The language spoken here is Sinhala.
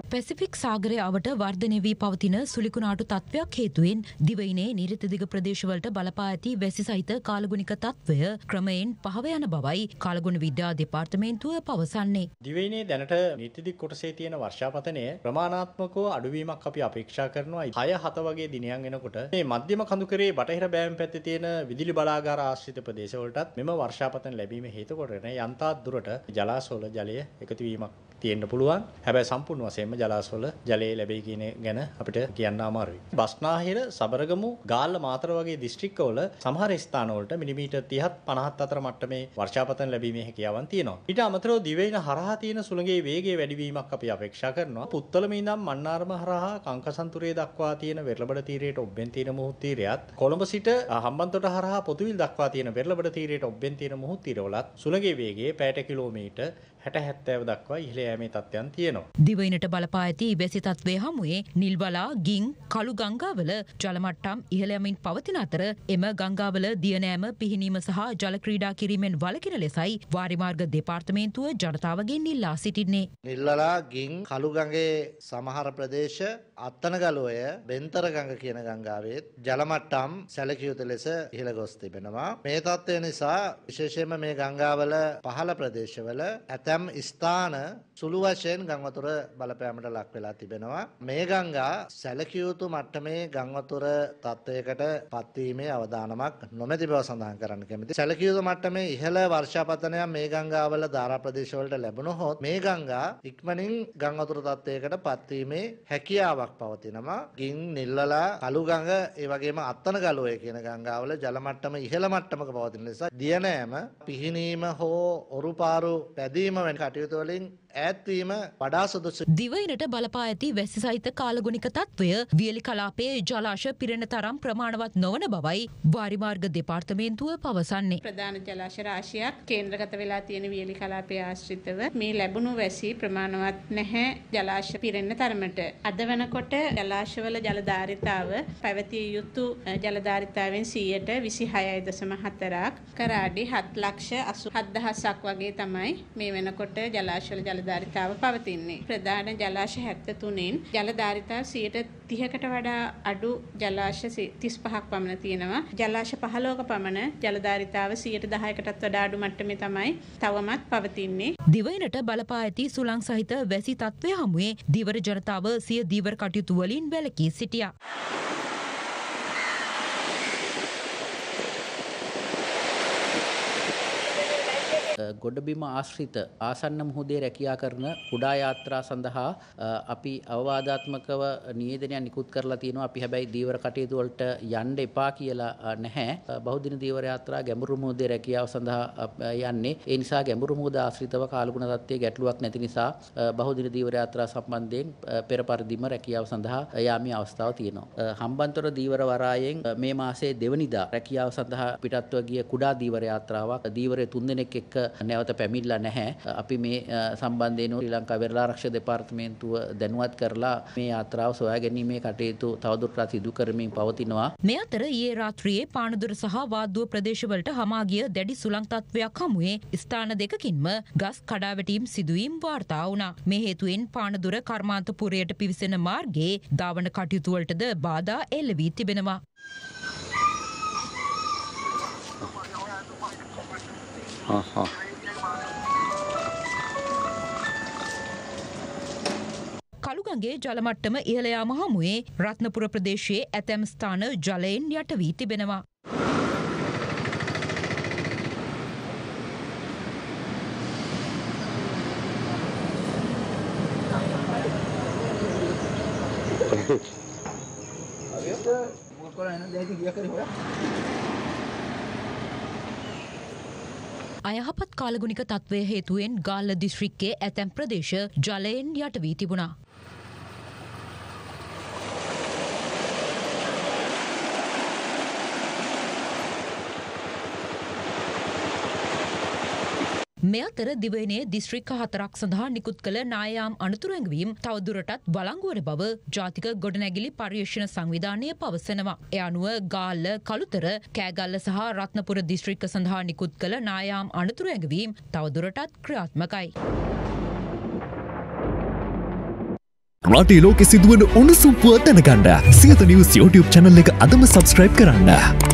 පැසිෆික් සාගරය අවට වර්ධනය වී පවතින සුලිකුණාටු තත්ත්වයක් හේතුවෙන් දිවයිනේ නිරිතදිග ප්‍රදේශවලට බලපා ඇති වැසි සහිත කාලගුණික තත්ත්වය ක්‍රමයෙන් පහව යන බවයි කාලගුණ විද්‍යා දෙපාර්තමේන්තුව පවසන්නේ. දිවයිනේ දැනට නිරිතදිග කොටසේ තියෙන වර්ෂාපතනය ප්‍රමාණාත්මකව අඩුවීමක් අපි අපේක්ෂා කරනවා. 6-7 වගේ දිනයන් එනකොට මේ මධ්‍යම කඳුකරේ බටහිර බෑම් පැත්තේ තියෙන විදුලි බලාගාර ආශ්‍රිත ප්‍රදේශවලටත් මෙම වර්ෂාපතන ලැබීම හේතු කොටගෙන යන්තාක් දුරට ජලාශවල ජලය එකතු වීමක් තියෙන්න පුළුවන්. හැබැයි සම්පූර්ණ වශයෙන්ම ජලාශවල ජලය ලැබෙයි කියන ගැන අපිට කියන්න අමාරුයි. බස්නාහිර, සබරගමු, ගාල්ල, මාතර වගේ දිස්ත්‍රික්කවල සමහර ස්ථානවලට මිලිමීටර් 30-50 අතර මට්ටමේ වර්ෂාපතන ලැබීමේ හැකියාවන් තියෙනවා. ඊට අමතරව දිවයින හරහා තියෙන සුළඟේ වේගයේ වැඩිවීමක් අපි අපේක්ෂා කරනවා. පුත්තලම ඉඳන් මන්නාරම හරහා කංකසන්තුරේ දක්වා තියෙන වෙරළබඩ තීරයට ඔබ්බෙන් තියෙන මුහුද් තීරයත්, කොළඹ සිට හම්බන්තොට හරහා පොතුවිල් දක්වා තියෙන වෙරළබඩ තීරයට ඔබ්බෙන් තියෙන මුහුද් තීරවලත් සුළඟේ වේගයේ පැයට කිලෝමීටර් 60-70 දක්වා ඉහළ යෑමේ තත්ත්වයන් තියෙනවා. දිවයිනට බලපා ඇති වැසි තත්ත්වයේ හමුවේ නිල්වලා, ගින්, කළු ගංගාවල ජල මට්ටම් ඉහළ යමින් පවතින අතර එම ගංගාවල දියනෑම, පිහිනීම සහ ජල ක්‍රීඩා කිරීමෙන් වළකින ලෙසයි වාරිමාර්ග දෙපාර්තමේන්තුව ජනතාවගෙන් ඉල්ලා සිටින්නේ. නිල්වලා, ගින්, කළු ගඟේ සමහර ප්‍රදේශ, අත්තනගලුවය, බෙන්තර ගඟ කියන ගංගාවේ ජල මට්ටම් සැලකිය යුතු ලෙස ඉහළ ගොස් තිබෙනවා. මේ තත්ත්වය නිසා විශේෂයෙන්ම මේ ගංගාවල පහළ ප්‍රදේශවල ඇතැම් ස්ථාන සුළු වශයෙන් ගං වතුර බලපෑමට ලක් වෙලා තිබෙනවා. මේ ගංගා සැලකිය යුතු මට්ටමේ ගං වතුර තත්ත්වයකට පත්වීමේ අවදානමක් නොමැති බව සඳහන් කරන්න කැමතියි. සැලකිය යුතු මට්ටමේ ඉහළ වර්ෂාපතනයක් මේ ගංගාවල ධාරා ප්‍රදේශවලට ලැබුණොත් මේ ගංගා ඉක්මනින් ගං වතුර තත්ත්වයකට පත්වීමේ හැකියාවක් පවතිනවා. ගින්, නිල්වලා, කළු ගඟ, ඒ වගේම අත්තනගලුවේ කියන ගංගාවල ජල මට්ටම ඉහළ මට්ටමක පවතින නිසා දියනෑම, පිහිනීම හෝ ඔරුපාරු පැදීම වැනි කටයුතු වලින් ඈත්වීම වඩා සුදුසුයි. දිවයිනට බලපා ඇති වැසි සහිත කාලගුණික තත්ත්වය වියලි කලාපයේ ජලාශ පිරෙන තරම් ප්‍රමාණවත් නොවන බවයි වාරිමාර්ග දෙපාර්තමේන්තුව පවසන්නේ. ප්‍රධාන ජලාශ රාශියක් කේන්ද්‍රගත වෙලා තියෙන වියලි කලාපයේ ආශ්‍රිතව මේ ලැබුණු වැසි ප්‍රමාණවත් නැහැ ජලාශ පිරෙන්න තරමට. අද වෙනකොට ජලාශවල ජල ධාරිතාව පැවතිය යුතු ජල ධාරිතාවෙන් 26.4ක් කරාඩි 7,87,000ක් වගේ තමයි මේ වෙනකොට ජලාශවල ජල ධාරිතාව පවතින්නේ. ප්‍රධාන ජලාශ 73න් ජල ධාරිතාව 30%කට වඩා අඩු ජලාශ 35ක් පමණ තියෙනවා. ජලාශ 15ක පමණ ජල ධාරිතාව 10%කටත් වඩා අඩු මට්ටමේ තමයි තවමත් පවතින්නේ. දිවයිනට බලපා ඇති සුළං සහිත වැසි තත්ත්වය හමුවේ දීවර ජනතාව සිය දීවර කටයුතු වලින් වැළකී සිටියා. ගොඩබිම ආශ්‍රිත ආසන්න මුහුදේ රැකියා කරන කුඩා යාත්‍රා සඳහා අපි අවවාදාත්මකව නිවේදනයක් නිකුත් කරලා තියෙනවා. අපි හැබැයි දීවර කටයුතු වලට යන්න එපා කියලා නැහැ. බහුදින දීවර යාත්‍රා ගැඹුරු මුහුදේ රැකියාව සඳහා යන්නේ. ඒ නිසා ගැඹුරු මුහුද ආශ්‍රිතව කාලගුණ තත්ත්වයේ ගැටලුවක් නැති නිසා බහුදින දීවර යාත්‍රා සම්බන්ධයෙන් පෙර පරිදිම රැකියාව සඳහා යාමේ අවස්ථාව තියෙනවා. හම්බන්තොට දීවර වරායෙන් මේ මාසයේ දෙවනිදා රැකියාව සඳහා පිටත්ව ගිය කුඩා දීවර යාත්‍රාවක් දීවරයේ 3 දෙනෙක් එක්ක නැවත පැමිණලා නැහැ. අපි මේ සම්බන්ධයෙන් ශ්‍රී ලංකා වෙරළාරක්ෂක දෙපාර්තමේන්තුව දැනුවත් කරලා මේ යාත්‍රාව සොයා ගැනීමේ කටයුතු තවදුරටත් සිදු කරමින් පවතිනවා. මේ අතර ඊයේ රාත්‍රියේ පානදුර සහ වාද්දුව ප්‍රදේශවලට හමා ගිය දැඩි සුළං තත්ත්වයක් හමුවේ ස්ථාන දෙකකින්ම ගස් කඩාවැටීම් සිදුවීම් වාර්තා වුණා. මේ හේතුවෙන් පානදුර කර්මාන්තපුරයට පිවිසෙන මාර්ගයේ ධාවන කටයුතු වලටද බාධා එල්ල වී තිබෙනවා. කළුගඟේ ජල මට්ටම ඉහළ යාම හමුවේ රත්නපුර ප්‍රදේශයේ ඇතැම් ස්ථාන ජලයෙන් යට වී තිබෙනවා. අයහපත් කාලගුණික තත්ත්වය හේතුවෙන් ගාල්ල දිස්ත්‍රික්කයේ ඇතැම් ප්‍රදේශ ජලයෙන් යට වී තිබුණා. මේ අතර දිවයිනේ දිස්ත්‍රික්ක 4ක් සඳහා නිකුත් කළ නායාම් අනතුරු ඇඟවීම් තවදුරටත් බලංගු වන බව ජාතික ගොඩනැගිලි පර්යේෂණ සංවිධානය පවසනවා. ඒ අනුව ගාල්ල, කළුතර, කෑගල්ල සහ රත්නපුර දිස්ත්‍රික්ක සඳහා නිකුත් කළ නායාම් අනතුරු ඇඟවීම් තවදුරටත් ක්‍රියාත්මකයි. රටේ ලෝකෙ සිදුවන උණුසුම් පුවත් දැනගන්න සියත නිවුස් YouTube channel එක අදම subscribe කරන්න.